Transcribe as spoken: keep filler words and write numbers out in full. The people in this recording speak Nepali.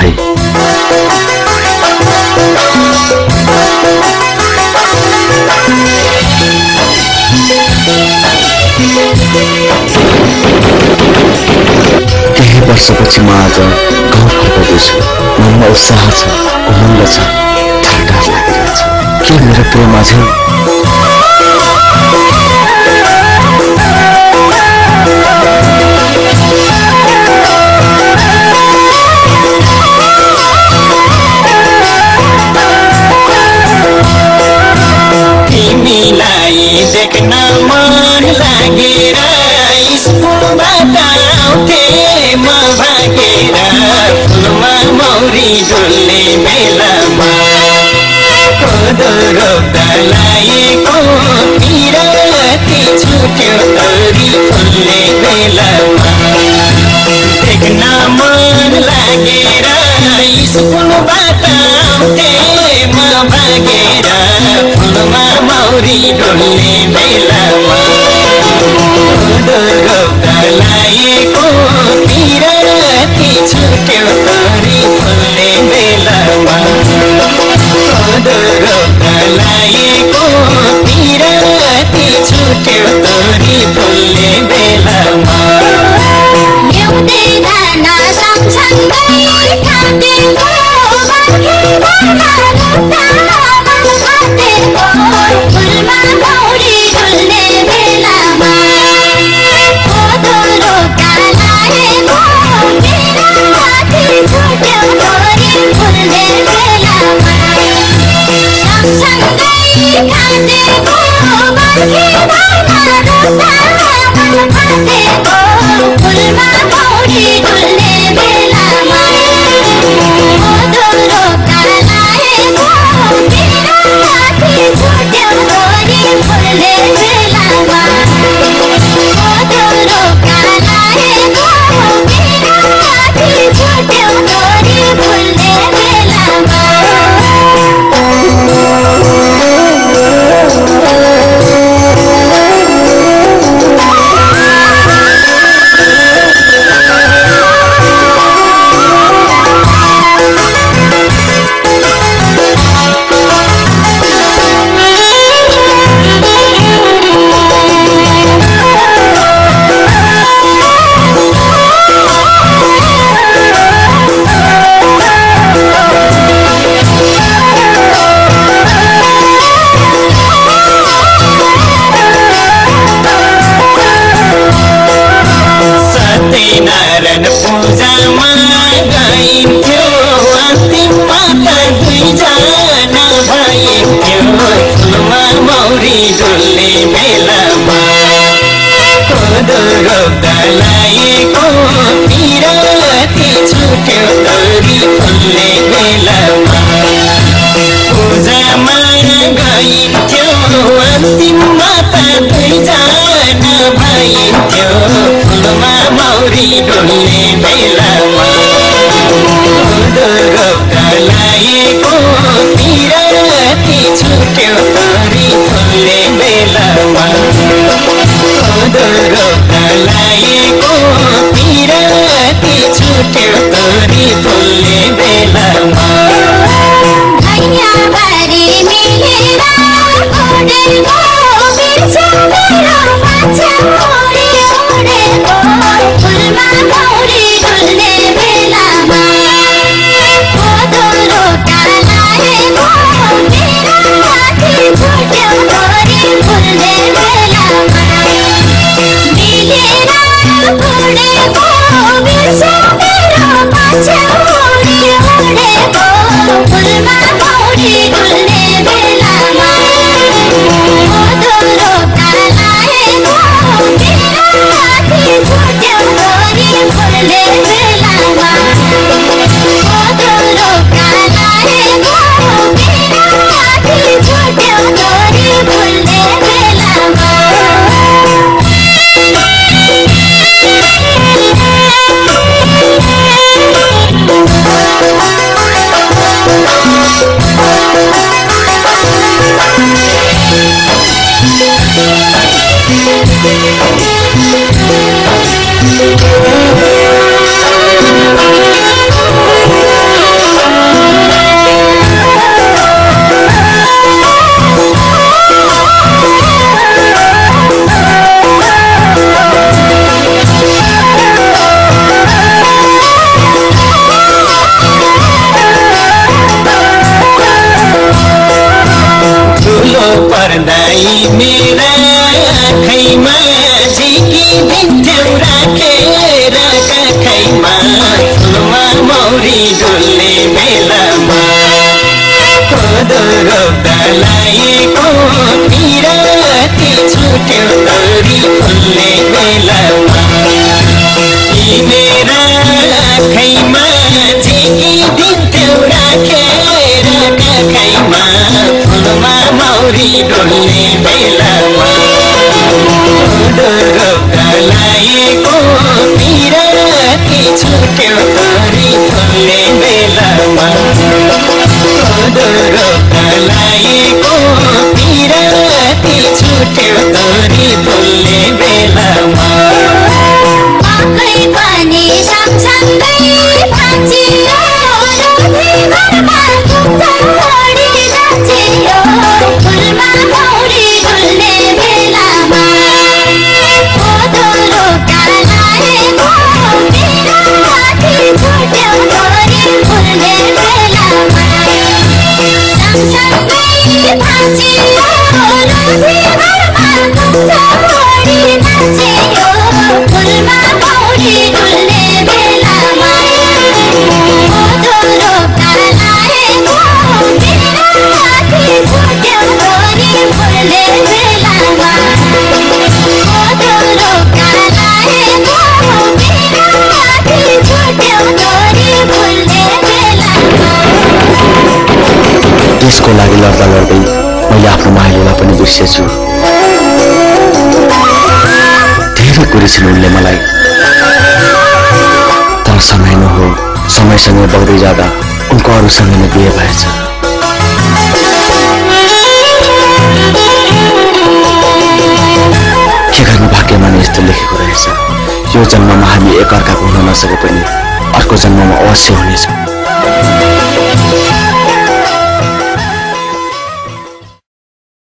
भाइ। केही वर्षपछि म आज गाउँ फर्काउँदैछु। मनमा उत्साह छ, उमङ्ग छ, ठाडा लागिरहेछ। के मेरो प्रेम अझै तिमीलाई देख्न मन लागेर स्कुलबाट आउँथे म भागेर फुलमा मौरी डुल्ने बेलामा कोदो रोप्दा लागेको पिराती छुट्यो तोरी फुल्ने बेलामा देख्न मन लागेर स्कुलबाट आउँथे म भागेर फुलमा मौरी डुल्ने बेलामा कोदो रोप्दा लागेको पिराती छुट्यो तोरी फुल्ने बेलामा कोदो रोप्दा लागेको पिराती छुट्यो तोरी फुल्ने बेलामा एउटै दाना सँगसँगै खाँदेको फुलमा मौरी डुल्ने बेलामा कोदो रोप्दा लागेको पिराती छुट्यो तोरी फुल्ने बेलामा सँगसँगै खाँदेको खाँदेको फुलमा मौरी डुल्ने बेलामा कोदो रोप्दा लागेको पिराती छुट्यो तोरी फुल्ने बेलामा कोदो रोप्दा लागेको पिराती छुट्यो तोरी फुल्ने बेलामा सत्यनारायण पूजामा गाइन्थ्यो अन्तिममा त दुईजना भइन्थ्यो फुलमा मौरी डुल्ने बेलामा कोदो रोप्दा लागेको पिराती छुट्यो तोरी फुल्ने बेलामा पूजामा गाइन्थ्यो अन्तिममा त दुईजना भइन्थ्यो फुलमा मौरी डुल्ने बेलामा कोदो रोप्दा लागेको पिराती छुट्यो तोरी फुल्ने बेलामा कोदो रोप्दा लागेको पिराती छुट्यो तोरी फुल्ने बेलामा भैयाबारी मिलेर उडेको बिर्छ मेरो माछा उडे उडेको फुलमा मौरी डुल्ने बेलामा कोदो रोप्दा लागेको पिराती छुट्यो तोरी फुल्ने बेलामा मिलेर उडेको बिर्छ मेरो माछा उडे उडेको फुलमा मौरी डुल्ने बेलामा कोदो रोप्दा लागेको पिराती छुट्यो तोरी फुल्ने बेलामा कोदो रोप्दा लागेको पिराती छुट्यो तोरी फुल्ने बेलामा रोप्दालाएको पिराती छुट्यो तोरी फुल्ने बेलामा मेरा आँखैमा झिकिदिन्थ्यौ राखेर काखैमा फुलमा मौरी डुल्ने बेलामा रोप्दालाएको पिराती छुट्यो तोरी फुल्ने बेलामा रोप्दालाएको पिराती छुट्यो तोरी फुल्ने बेलामा आँखै पनि सँगसँगै भाँचियो रोधी घरमा छोडी नाचियो फुलमा मौरी डुल्ने बेलामा कोदो रोप्दालाएको पिराती छुट्यो तोरी फुल्ने बेलामा सँगसँगै भाँचियो रोधी घरमा छोडी नाचियो फुलमा मौरी डुल्ने बेलामा कोदो रोप्दालाएको पिराती छुट्यो तोरी फुल्ने बेलामा कोदो रोप्दालाएको पिराती छुट्यो तोरी फुल्ने बेलामा त्यसको लागि लड्दा लड्दै मैले आफ्नो माइलोलाई पनि बिर्सेछु धेरै कुरेछन् उनले मलाई तर समय न हो समयसँगै बग्दै जाँदा उनको अरूसँग नै बिहे भएछ के गर्नु भाग्यमा नै यस्तो लेखेको रहेछ यो जन्ममा हामी एकअर्काको हुन नसके पनि अर्को जन्ममा अवश्य हुनेछौँ